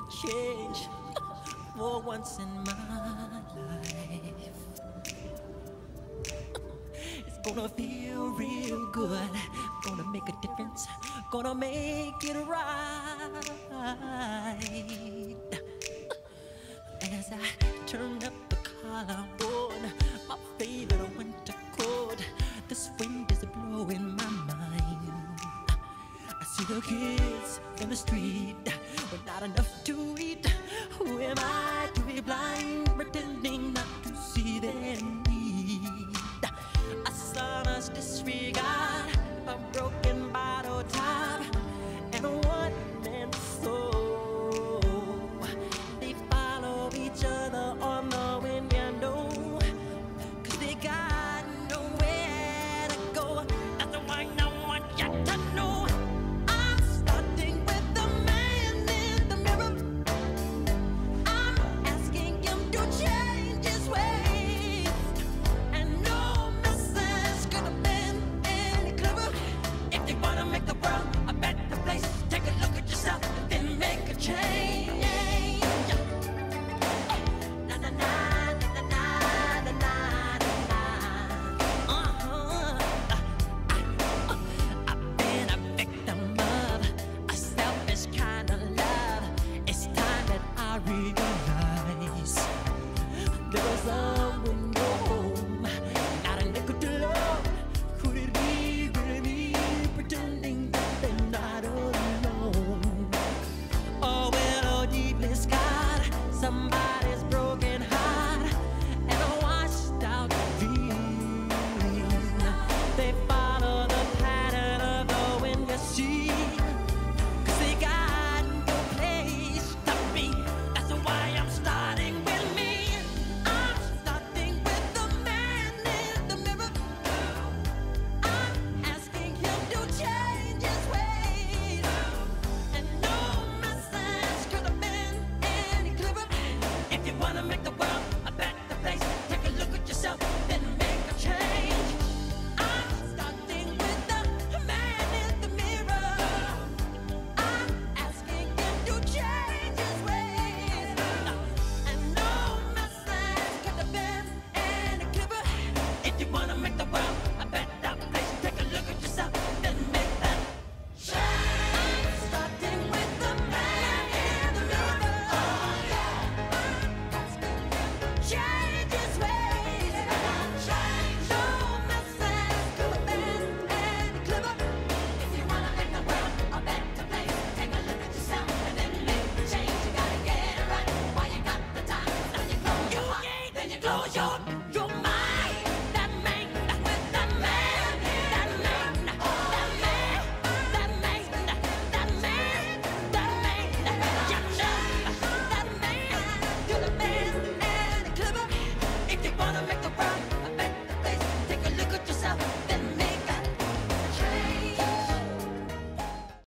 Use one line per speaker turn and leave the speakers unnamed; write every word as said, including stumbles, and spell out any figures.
change for once in my life. It's gonna feel real good, gonna make a difference, gonna make it right. As I turn up the collar on my favorite winter coat, this wind is blowing my mind. I see the kids in the street